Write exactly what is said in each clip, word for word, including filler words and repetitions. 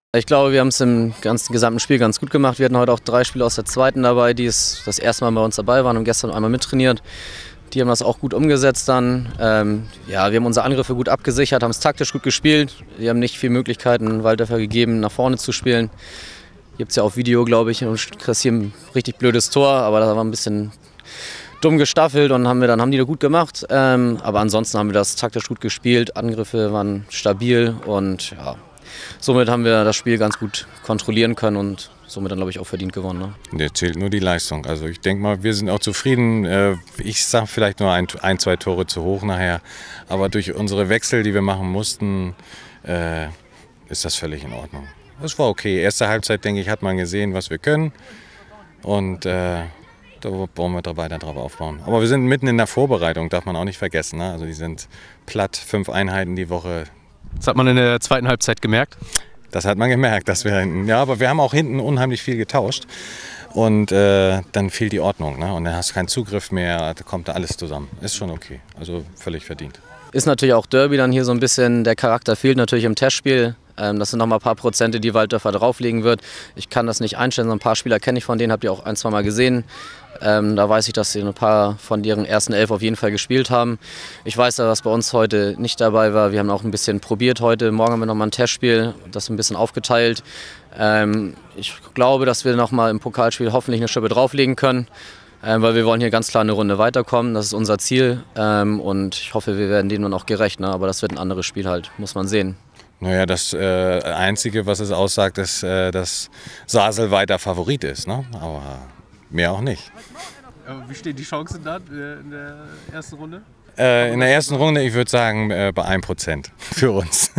Ich glaube, wir haben es im ganzen gesamten Spiel ganz gut gemacht. Wir hatten heute auch drei Spieler aus der zweiten dabei, die es das erste Mal bei uns dabei waren und gestern einmal mittrainiert. Die haben das auch gut umgesetzt dann. Ähm, ja, wir haben unsere Angriffe gut abgesichert, haben es taktisch gut gespielt. Wir haben nicht viele Möglichkeiten, Waldörfer gegeben, nach vorne zu spielen. Gibt es ja auf Video, glaube ich, und kassieren ein richtig blödes Tor, aber das war ein bisschen dumm gestaffelt und haben wir dann haben die da gut gemacht. Ähm, aber ansonsten haben wir das taktisch gut gespielt. Angriffe waren stabil und ja, somit haben wir das Spiel ganz gut kontrollieren können und somit dann, glaube ich, auch verdient gewonnen. Ne? Der zählt nur die Leistung. Also ich denke mal, wir sind auch zufrieden. Ich sage vielleicht nur ein, ein, zwei Tore zu hoch nachher. Aber durch unsere Wechsel, die wir machen mussten, äh, ist das völlig in Ordnung. Das war okay. Erste Halbzeit, denke ich, hat man gesehen, was wir können. Und äh, da wollen wir weiter drauf aufbauen. Aber wir sind mitten in der Vorbereitung, darf man auch nicht vergessen. Ne? Also die sind platt, fünf Einheiten die Woche. Das hat man in der zweiten Halbzeit gemerkt? Das hat man gemerkt, dass wir hinten, ja, aber wir haben auch hinten unheimlich viel getauscht und äh, dann fehlt die Ordnung, ne? Und dann hast du keinen Zugriff mehr, da kommt da alles zusammen. Ist schon okay, also völlig verdient. Ist natürlich auch Derby dann hier so ein bisschen, der Charakter fehlt natürlich im Testspiel. Ähm, das sind noch mal ein paar Prozente, die Waldörfer drauflegen wird. Ich kann das nicht einstellen, so ein paar Spieler kenne ich von denen, habt ihr auch ein, zwei Mal gesehen. Ähm, da weiß ich, dass sie ein paar von ihren ersten elf auf jeden Fall gespielt haben. Ich weiß, dass bei uns heute nicht dabei war. Wir haben auch ein bisschen probiert heute. Morgen haben wir noch mal ein Testspiel, das ein bisschen aufgeteilt. Ähm, ich glaube, dass wir noch mal im Pokalspiel hoffentlich eine Schippe drauflegen können, ähm, weil wir wollen hier ganz klar eine Runde weiterkommen. Das ist unser Ziel ähm, und ich hoffe, wir werden dem dann auch gerecht. Ne? Aber das wird ein anderes Spiel halt, muss man sehen. Naja, das äh, Einzige, was es aussagt, ist, äh, dass Sasel weiter Favorit ist. Ne? Aber mehr auch nicht. Wie stehen die Chancen dann in der ersten Runde? Äh, in der ersten Runde, ich würde sagen, äh, bei ein Prozent für uns.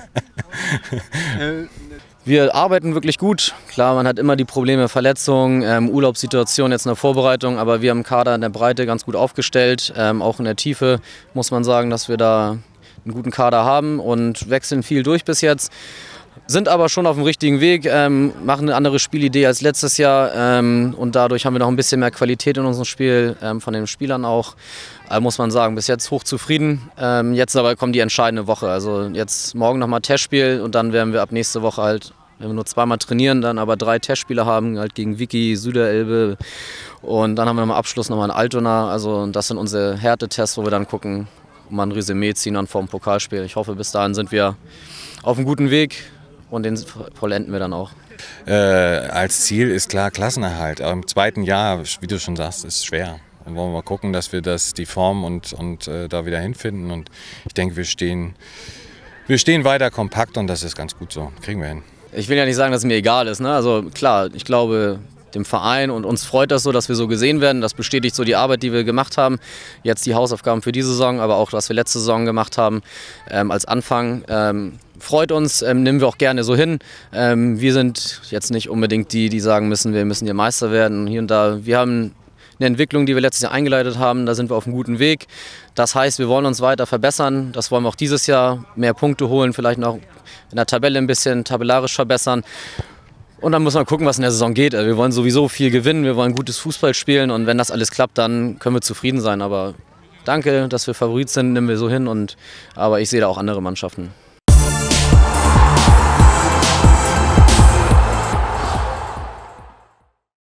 Wir arbeiten wirklich gut. Klar, man hat immer die Probleme, Verletzungen, ähm, Urlaubssituation jetzt in der Vorbereitung, aber wir haben den Kader in der Breite ganz gut aufgestellt. Ähm, auch in der Tiefe muss man sagen, dass wir da einen guten Kader haben und wechseln viel durch bis jetzt. Sind aber schon auf dem richtigen Weg, ähm, machen eine andere Spielidee als letztes Jahr ähm, und dadurch haben wir noch ein bisschen mehr Qualität in unserem Spiel, ähm, von den Spielern auch. Also muss man sagen, bis jetzt hochzufrieden. Ähm, jetzt aber kommt die entscheidende Woche. Also jetzt morgen nochmal Testspiel und dann werden wir ab nächste Woche halt, wenn wir nur zweimal trainieren, dann aber drei Testspiele haben, halt gegen Vicky, Süderelbe und dann haben wir nochmal Abschluss nochmal in Altona. Also das sind unsere Härtetests, wo wir dann gucken, und mal ein Resümee ziehen dann vor dem Pokalspiel. Ich hoffe, bis dahin sind wir auf einem guten Weg und den vollenden wir dann auch. Äh, als Ziel ist klar Klassenerhalt. Aber im zweiten Jahr, wie du schon sagst, ist es schwer. Dann wollen wir mal gucken, dass wir das, die Form und, und äh, da wieder hinfinden. Und ich denke, wir stehen, wir stehen weiter kompakt und das ist ganz gut so. Kriegen wir hin. Ich will ja nicht sagen, dass es mir egal ist. Ne? Also klar, ich glaube, dem Verein und uns freut das so, dass wir so gesehen werden. Das bestätigt so die Arbeit, die wir gemacht haben. Jetzt die Hausaufgaben für diese Saison, aber auch was wir letzte Saison gemacht haben ähm, als Anfang. Ähm, freut uns, ähm, nehmen wir auch gerne so hin. Ähm, wir sind jetzt nicht unbedingt die, die sagen müssen, wir müssen hier Meister werden. Hier und da. Wir haben eine Entwicklung, die wir letztes Jahr eingeleitet haben. Da sind wir auf einem guten Weg. Das heißt, wir wollen uns weiter verbessern. Das wollen wir auch dieses Jahr. Mehr Punkte holen, vielleicht noch in der Tabelle ein bisschen tabellarisch verbessern. Und dann muss man gucken, was in der Saison geht. Wir wollen sowieso viel gewinnen, wir wollen gutes Fußball spielen und wenn das alles klappt, dann können wir zufrieden sein. Aber danke, dass wir Favorit sind, nehmen wir so hin. Und, aber ich sehe da auch andere Mannschaften.